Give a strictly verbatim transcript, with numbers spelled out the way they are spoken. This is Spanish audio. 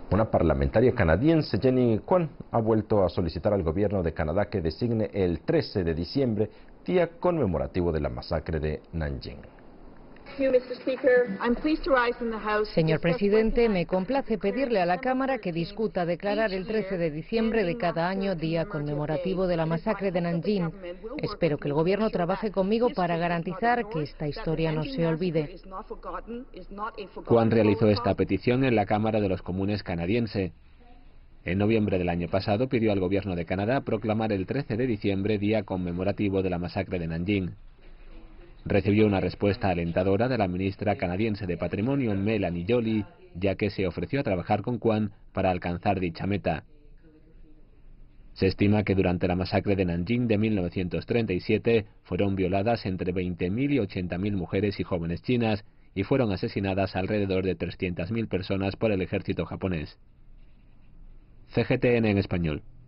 Una parlamentaria canadiense, Jenny Kwan, ha vuelto a solicitar al gobierno de Canadá que designe el trece de diciembre, día conmemorativo de la masacre de Nanjing. Señor presidente, me complace pedirle a la Cámara que discuta declarar el trece de diciembre de cada año día conmemorativo de la masacre de Nanjing. Espero que el gobierno trabaje conmigo para garantizar que esta historia no se olvide. Kwan realizó esta petición en la Cámara de los Comunes canadiense. En noviembre del año pasado pidió al gobierno de Canadá proclamar el trece de diciembre día conmemorativo de la masacre de Nanjing. Recibió una respuesta alentadora de la ministra canadiense de Patrimonio, Melanie Joly, ya que se ofreció a trabajar con Kwan para alcanzar dicha meta. Se estima que durante la masacre de Nanjing de mil novecientos treinta y siete fueron violadas entre veinte mil y ochenta mil mujeres y jóvenes chinas y fueron asesinadas alrededor de trescientas mil personas por el ejército japonés. C G T N en español.